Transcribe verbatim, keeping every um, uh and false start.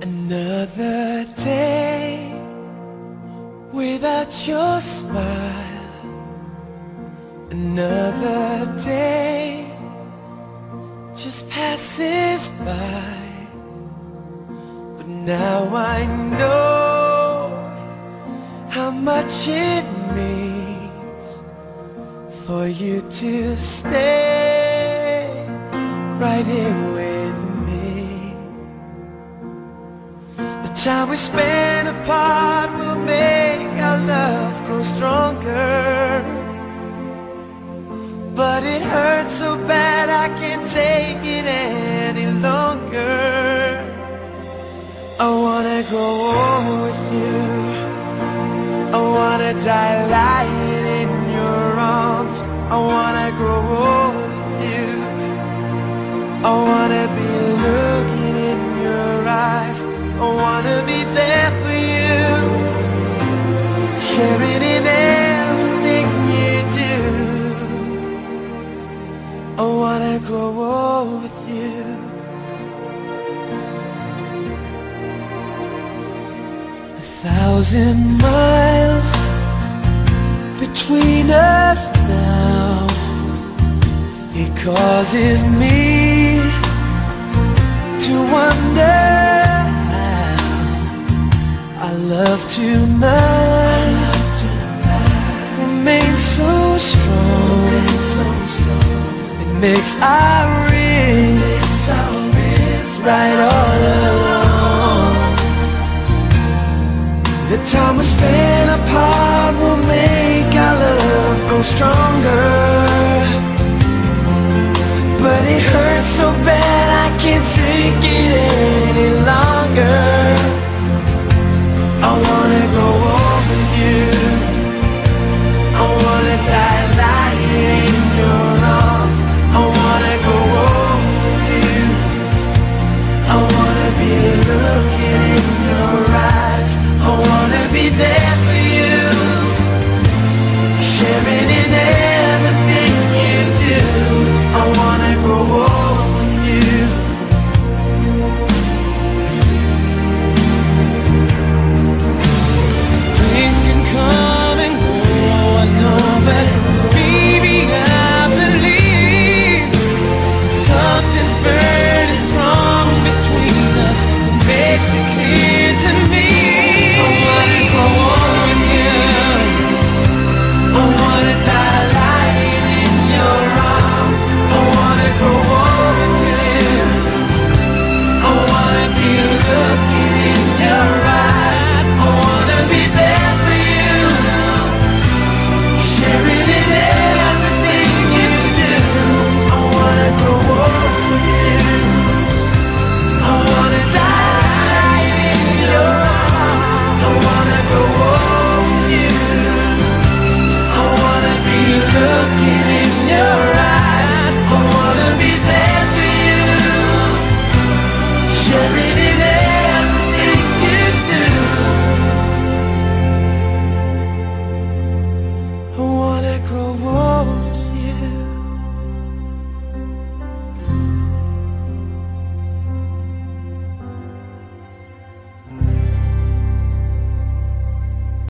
Another day without your smile. Another day just passes by. But now I know how much it means for you to stay right here with me. The time we spend apart will make our love grow stronger, but it hurts so bad I can't take it any longer. I wanna grow old with you, I wanna die lying in your arms. I wanna grow old with you, I wanna be looking in your eyes. I wanna be there for you, sharing in everything you do. I wanna grow old with you. A thousand miles between us now, it causes me to wonder how our love tonight remains so strong. It makes our wrists right all along. The time we spend apart will make our love grow stronger,